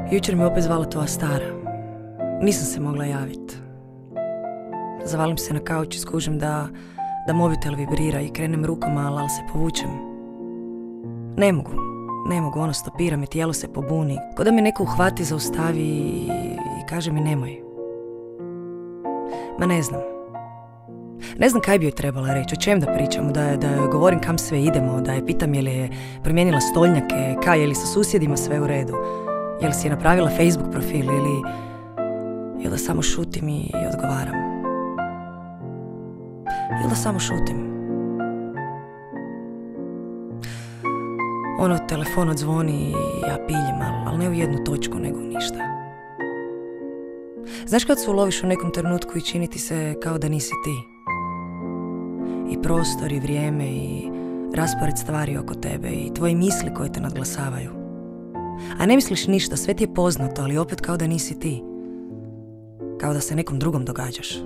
Jučer mi opet zvala tvoja stara. Nisam se mogla javiti. Zavalim se na kauč i skužim da mobitel vibrira i krenem rukama, ali se povučem. Ne mogu, ono stopira me, tijelo se pobuni. Ko da me neko uhvati, zaustavi i kaže mi nemoj. Ma ne znam. Ne znam kaj bi joj trebala reći, o čem da pričamo, da joj govorim kam sve idemo, da je pitam je li je promijenila stolnjake, kaj je li sa susjedima sve u redu, je li si je napravila Facebook profil ili da samo šutim i odgovaram. Ili da samo šutim. Ono, telefon odzvoni i ja piljem, ali ne u jednu točku, nego u ništa. Znaš kad se uloviš u nekom trenutku i čini ti se kao da nisi ti? I prostor, i vrijeme, i raspored stvari oko tebe, i tvoje misli koje te nadglasavaju. A ne misliš ništa, sve ti je poznato, ali opet kao da nisi ti. Kao da se nekom drugom događaš.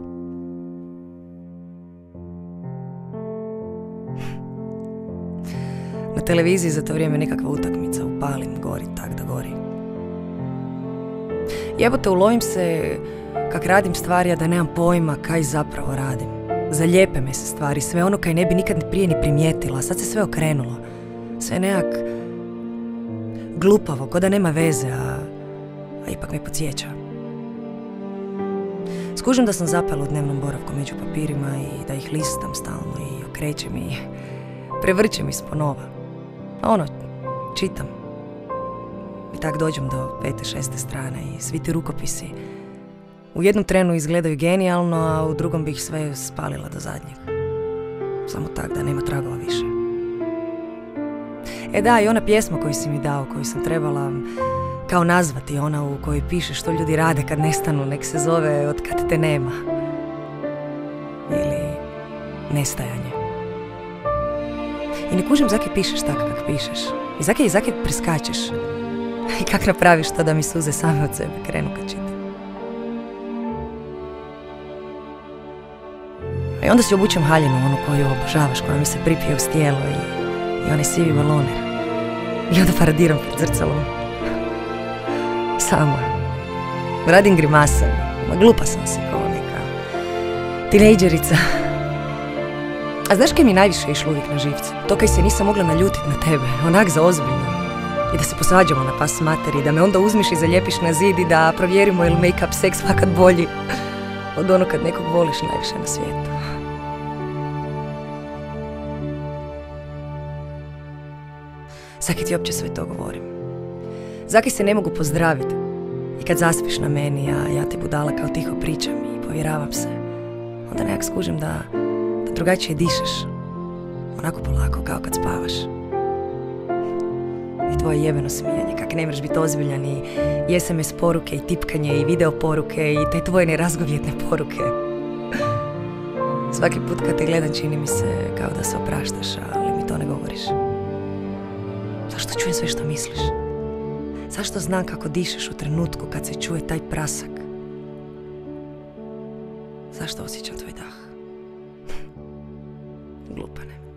Na televiziji za to vrijeme nekakva utakmica, upalim, gori, tak da gori. Jebote, ulovim se kak radim stvari, a da nemam pojma kaj zapravo radim. Zalijepe me se stvari, sve ono kaj ne bi nikad prije ni primijetila, a sad se sve okrenulo. Sve nekak glupavo, ko da nema veze, a ipak me podsjeća. Skužim da sam zapela u dnevnom boravku među papirima i da ih listam stalno i okrećem i prevrćem isponova. A ono, čitam. I tak dođem do 5. 6. strane i svi ti rukopisi u jednom trenu izgledaju genijalno, a u drugom bih sve spalila do zadnjeg. Samo tak da nema tragova više. E da, i ona pjesma koju si mi dao, koju sam trebala kao nazvati, ona u kojoj piše što ljudi rade kad nestanu, nek se zove Od kad te nema. Ili Nestajanje. I ne kužim zake pišeš tako kak pišeš. I zake preskačeš. I kak napraviš to da mi suze same od sebe krenu kad čitam. I onda si obučem haljinu, onu koju obožavaš, koja mi se pripije uz tijelo i onaj sivi baloner. I onda paradiram pred zrcalom. Sama. Radim grimase. Ma glupa sam si kao neka tinejdžerica. A znaš kaj mi najviše išlo uvijek na živce? To kaj se nisam mogla naljutit na tebe, onak za ozbiljno. I da se posvađamo na pas materi, da me onda uzmiš i zaljepiš na zid i da provjerimo je li make-up seks fakat bolji od ono kad nekog voliš najviše na svijetu. Zaki ti uopće sve to govorim? Zaki se ne mogu pozdraviti i kad zaspiš na meni, a ja ti budala kao tiho pričam i povjeravam se, onda nekak skužim da drugačije dišeš, onako polako kao kad spavaš. I tvoje jebeno smijanje, kak ne mreš biti ozbiljan, i SMS poruke, i tipkanje, i video poruke, i te tvoje nerazgovjetne poruke. Svaki put kad te gledam čini mi se kao da se opraštaš, ali mi to ne govoriš. Zašto čujem sve što misliš? Zašto znam kako dišeš u trenutku kad se čuje taj prasak? Zašto osjećam tvoj dah? Glupane.